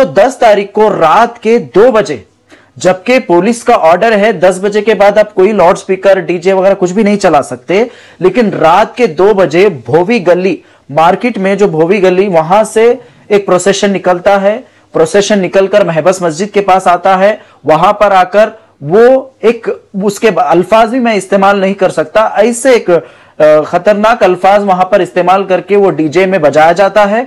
तो 10 तारीख को रात के 2 बजे, जबकि पुलिस का ऑर्डर है 10 बजे के बाद आप कोई लाउड स्पीकर डीजे वगैरह कुछ भी नहीं चला सकते, लेकिन रात के 2 बजे भोवी गली मार्केट में, जो भोवी गली, वहां से एक प्रोसेशन निकलता है। प्रोसेशन निकलकर महबस मस्जिद के पास आता है। वहां पर आकर वो एक, उसके अल्फाज भी मैं इस्तेमाल नहीं कर सकता, ऐसे एक खतरनाक अल्फाज वहां पर इस्तेमाल करके वो डीजे में बजाया जाता है।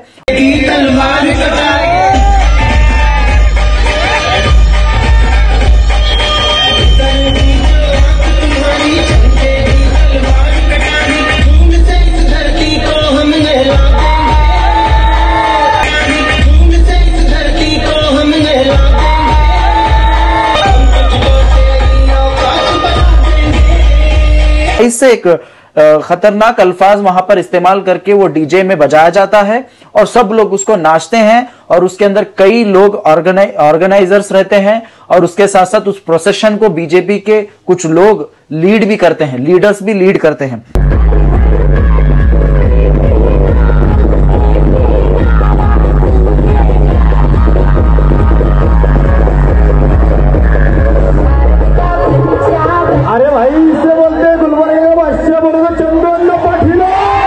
इससे एक खतरनाक अल्फाज वहां पर इस्तेमाल करके वो डीजे में बजाया जाता है और सब लोग उसको नाचते हैं और उसके अंदर कई लोग ऑर्गेनाइजर्स रहते हैं और उसके साथ साथ उस प्रोसेशन को बीजेपी के कुछ लोग लीड भी करते हैं, लीडर्स भी लीड करते हैं। अरे भाई, इससे बोलते गुलबर्गा भाष्य बोले चंदन पाठील।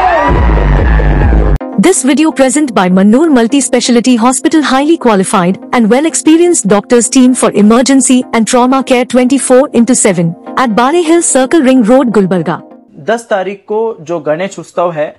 This video present by Mannoor Multi-Speciality Hospital, highly qualified and well-experienced doctors team for emergency and trauma care 24/7 at Bare Hill Circle Ring Road, Gulbarga। 10 तारीख को जो गणेश उत्सव है,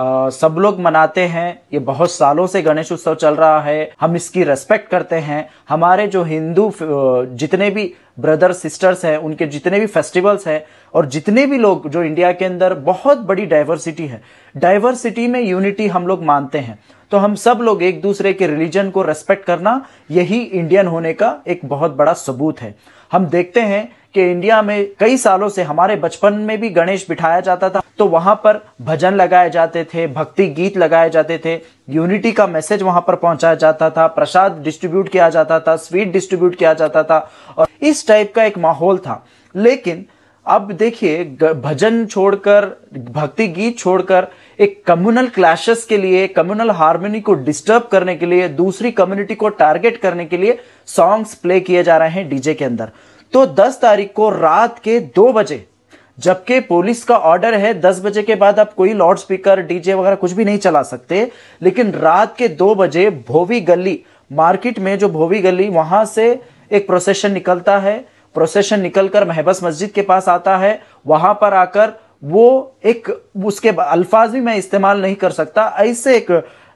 सब लोग मनाते हैं। ये बहुत सालों से गणेश उत्सव चल रहा है, हम इसकी रेस्पेक्ट करते हैं। हमारे जो हिंदू जितने भी ब्रदर सिस्टर्स हैं, उनके जितने भी फेस्टिवल्स हैं और जितने भी लोग जो इंडिया के अंदर, बहुत बड़ी डाइवर्सिटी है, डाइवर्सिटी में यूनिटी हम लोग मानते हैं। तो हम सब लोग एक दूसरे के रिलीजन को रेस्पेक्ट करना, यही इंडियन होने का एक बहुत बड़ा सबूत है। हम देखते हैं कि इंडिया में कई सालों से, हमारे बचपन में भी गणेश बिठाया जाता था, तो वहां पर भजन लगाए जाते थे, भक्ति गीत लगाए जाते थे, यूनिटी का मैसेज वहां पर पहुंचाया जाता था, प्रसाद डिस्ट्रीब्यूट किया जाता था, स्वीट डिस्ट्रीब्यूट किया जाता था और इस टाइप का एक माहौल था। लेकिन अब देखिए, भजन छोड़कर, भक्ति गीत छोड़कर, एक कम्युनल क्लैशेस के लिए, कम्युनल हार्मनी को डिस्टर्ब करने के लिए, दूसरी कम्युनिटी को टारगेट करने के लिए सॉन्ग्स प्ले किए जा रहे हैं डीजे के अंदर। तो 10 तारीख को रात के 2 बजे, जबकि पुलिस का ऑर्डर है 10 बजे के बाद आप कोई लाउड स्पीकर डीजे वगैरह कुछ भी नहीं चला सकते, लेकिन रात के 2 बजे भोवी गली मार्केट में, जो भोवी गली, वहां से एक प्रोसेशन निकलता है। प्रोसेशन निकलकर महबस मस्जिद के पास आता है। वहां पर आकर वो एक, उसके अल्फाज भी मैं इस्तेमाल नहीं कर सकता, ऐसे एक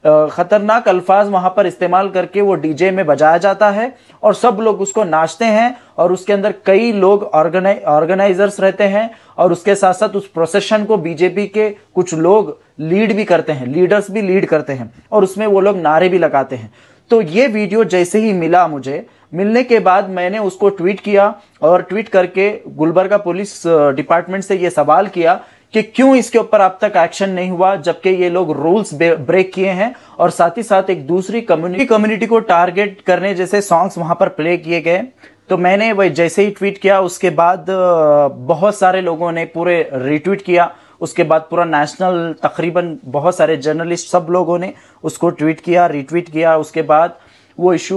खतरनाक अल्फाज वहां पर इस्तेमाल करके वो डीजे में बजाया जाता है और सब लोग उसको नाचते हैं और उसके अंदर कई लोग ऑर्गेनाइजर्स रहते हैं और उसके साथ साथ उस प्रोसेशन को बीजेपी के कुछ लोग लीड भी करते हैं, लीडर्स भी लीड करते हैं और उसमें वो लोग नारे भी लगाते हैं। तो ये वीडियो जैसे ही मिला, मुझे मिलने के बाद मैंने उसको ट्वीट किया और ट्वीट करके गुलबर्गा पुलिस डिपार्टमेंट से ये सवाल किया कि क्यों इसके ऊपर अब तक एक्शन नहीं हुआ, जबकि ये लोग रूल्स ब्रेक किए हैं और साथ ही साथ एक दूसरी कम्युनिटी को टारगेट करने जैसे सॉन्ग्स वहां पर प्ले किए गए। तो मैंने वही जैसे ही ट्वीट किया, उसके बाद बहुत सारे लोगों ने पूरे रिट्वीट किया। उसके बाद पूरा नेशनल, तकरीबन बहुत सारे जर्नलिस्ट, सब लोगों ने उसको ट्वीट किया, रिट्वीट किया। उसके बाद वो इशू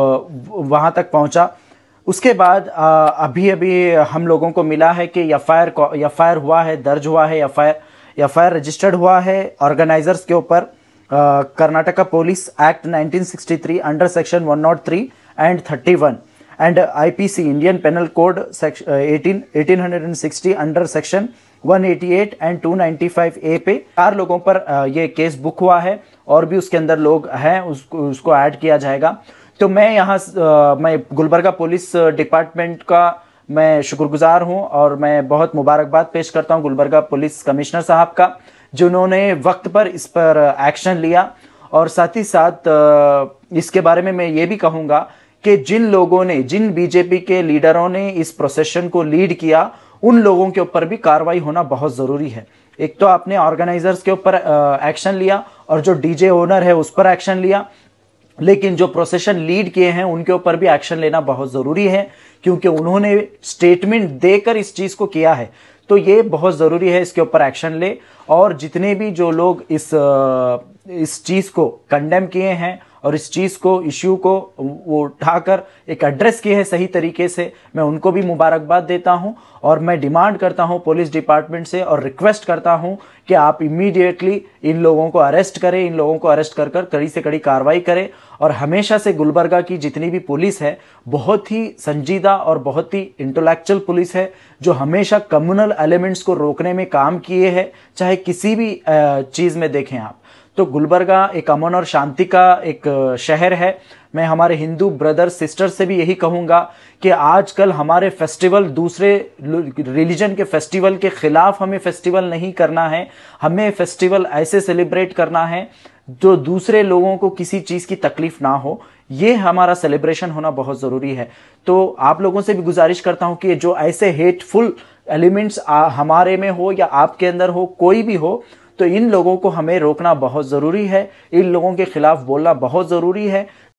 वहां तक पहुंचा। उसके बाद अभी हम लोगों को मिला है कि एफआईआर हुआ है, दर्ज हुआ है, एफआईआर रजिस्टर्ड हुआ है ऑर्गेनाइजर्स के ऊपर। Karnataka police act 1963 under section 103 and 31 and IPC Indian penal code 1860 under section 188 and 295 A पे 4 लोगों पर ये केस बुक हुआ है और भी उसके अंदर लोग हैं, उसको ऐड किया जाएगा। तो मैं गुलबर्गा पुलिस डिपार्टमेंट का मैं शुक्रगुजार हूं और मैं बहुत मुबारकबाद पेश करता हूं गुलबर्गा पुलिस कमिश्नर साहब का, जिन्होंने वक्त पर इस पर एक्शन लिया। और साथ ही साथ इसके बारे में मैं ये भी कहूंगा कि जिन बीजेपी के लीडरों ने इस प्रोसेशन को लीड किया, उन लोगों के ऊपर भी कार्रवाई होना बहुत जरूरी है। एक तो आपने ऑर्गेनाइजर्स के ऊपर एक्शन लिया और जो डीजे ओनर है उस पर एक्शन लिया, लेकिन जो प्रोसेशन लीड किए हैं उनके ऊपर भी एक्शन लेना बहुत जरूरी है, क्योंकि उन्होंने स्टेटमेंट देकर इस चीज को किया है। तो ये बहुत जरूरी है, इसके ऊपर एक्शन ले। और जितने भी जो लोग इस चीज को कंडेम किए हैं और इस चीज को, इश्यू को वो उठाकर एक एड्रेस किए हैं सही तरीके से, मैं उनको भी मुबारकबाद देता हूं। और मैं डिमांड करता हूं पुलिस डिपार्टमेंट से और रिक्वेस्ट करता हूं कि आप इमीडिएटली इन लोगों को अरेस्ट करें, इन लोगों को अरेस्ट कर कड़ी से कड़ी कार्रवाई करें। और हमेशा से गुलबर्गा की जितनी भी पुलिस है बहुत ही संजीदा और बहुत ही इंटेलेक्चुअल पुलिस है, जो हमेशा कम्युनल एलिमेंट्स को रोकने में काम किए हैं, चाहे किसी भी चीज में देखें आप। तो गुलबर्गा एक अमन और शांति का एक शहर है। मैं हमारे हिंदू ब्रदर सिस्टर से भी यही कहूंगा कि आजकल हमारे फेस्टिवल, दूसरे रिलीजन के फेस्टिवल के खिलाफ हमें फेस्टिवल नहीं करना है। हमें फेस्टिवल ऐसे सेलिब्रेट करना है जो दूसरे लोगों को किसी चीज की तकलीफ ना हो। ये हमारा सेलिब्रेशन होना बहुत जरूरी है। तो आप लोगों से भी गुजारिश करता हूं कि जो ऐसे हेटफुल एलिमेंट्स हमारे में हो या आपके अंदर हो, कोई भी हो, तो इन लोगों को हमें रोकना बहुत जरूरी है, इन लोगों के खिलाफ बोलना बहुत जरूरी है।